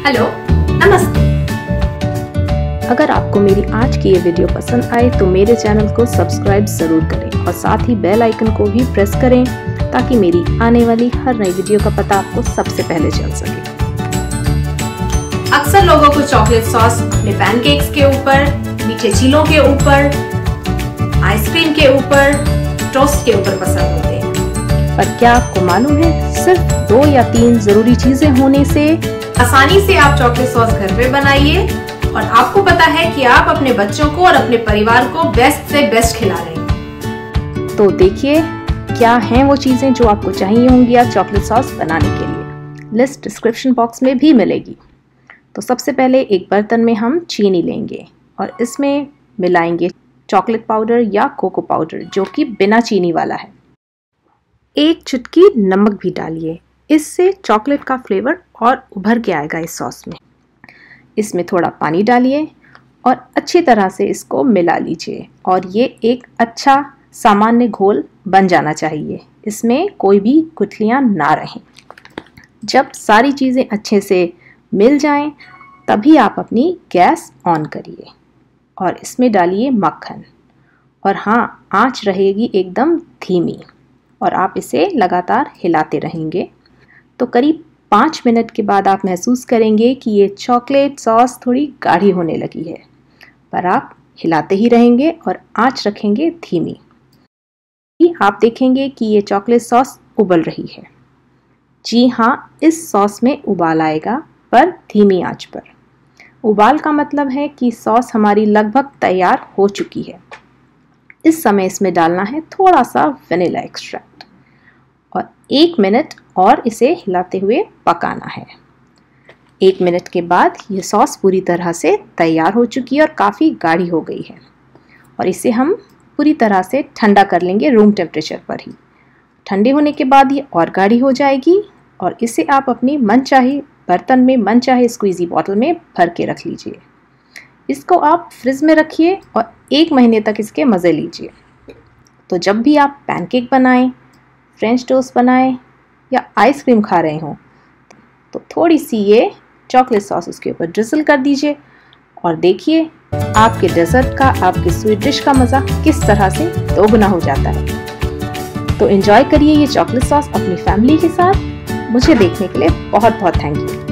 Hello, नमस्ते। अगर आपको मेरी आज की ये वीडियो पसंद आए तो मेरे चैनल को सब्सक्राइब जरूर करें और साथ ही बेल आइकन को भी प्रेस करें ताकि मेरी आने वाली हर नई वीडियो का पता आपको सबसे पहले चल सके। अक्सर लोगों को चॉकलेट सॉस अपने पैनकेक्स के ऊपर, मीठे चीलों के ऊपर, आइसक्रीम के ऊपर, टोस्ट के ऊपर पसंद होते हैं। पर क्या आपको मालूम है, सिर्फ 2 या 3 जरूरी चीजें होने से आसानी से आप चॉकलेट सॉस घर पे बनाइए और आपको पता है कि आप अपने बच्चों को और अपने परिवार को बेस्ट से बेस्ट खिला रहे हैं। तो देखिए क्या हैं वो चीजें जो आपको चाहिए होंगी आज चॉकलेट सॉस बनाने के लिए। लिस्ट डिस्क्रिप्शन बॉक्स में भी मिलेगी। तो सबसे पहले एक बर्तन में हम चीनी लेंगे और इसमें मिलाएंगे चॉकलेट पाउडर या कोको पाउडर जो कि बिना चीनी वाला है। 1 चुटकी नमक भी डालिए, इससे चॉकलेट का फ्लेवर और उभर के आएगा इस सॉस में। इसमें थोड़ा पानी डालिए और अच्छी तरह से इसको मिला लीजिए और ये एक अच्छा सामान्य घोल बन जाना चाहिए। इसमें कोई भी गुठलियाँ ना रहें। जब सारी चीज़ें अच्छे से मिल जाएं, तभी आप अपनी गैस ऑन करिए और इसमें डालिए मक्खन। और हाँ, आंच रहेगी एकदम धीमी और आप इसे लगातार हिलाते रहेंगे। तो करीब 5 मिनट के बाद आप महसूस करेंगे कि ये चॉकलेट सॉस थोड़ी गाढ़ी होने लगी है, पर आप हिलाते ही रहेंगे और आंच रखेंगे धीमी। आप देखेंगे कि ये चॉकलेट सॉस उबल रही है। जी हाँ, इस सॉस में उबाल आएगा, पर धीमी आंच पर। उबाल का मतलब है कि सॉस हमारी लगभग तैयार हो चुकी है। इस समय इसमें डालना है थोड़ा सा वनीला एक्सट्रैक्ट और 1 मिनट और इसे हिलाते हुए पकाना है। 1 मिनट के बाद ये सॉस पूरी तरह से तैयार हो चुकी है और काफ़ी गाढ़ी हो गई है और इसे हम पूरी तरह से ठंडा कर लेंगे रूम टेम्परेचर पर ही। ठंडे होने के बाद ये और गाढ़ी हो जाएगी और इसे आप अपनी मनचाहे बर्तन में, मनचाहे स्क्वीजी बॉटल में भर के रख लीजिए। इसको आप फ्रिज में रखिए और 1 महीने तक इसके मज़े लीजिए। तो जब भी आप पैनकेक बनाएं, फ्रेंच टोस्ट बनाएं या आइसक्रीम खा रहे हों, तो थोड़ी सी ये चॉकलेट सॉस उसके ऊपर ड्रिजल कर दीजिए और देखिए आपके डेजर्ट का, आपके स्वीट डिश का मज़ा किस तरह से दोगुना हो जाता है। तो एंजॉय करिए ये चॉकलेट सॉस अपनी फैमिली के साथ। मुझे देखने के लिए बहुत बहुत थैंक यू।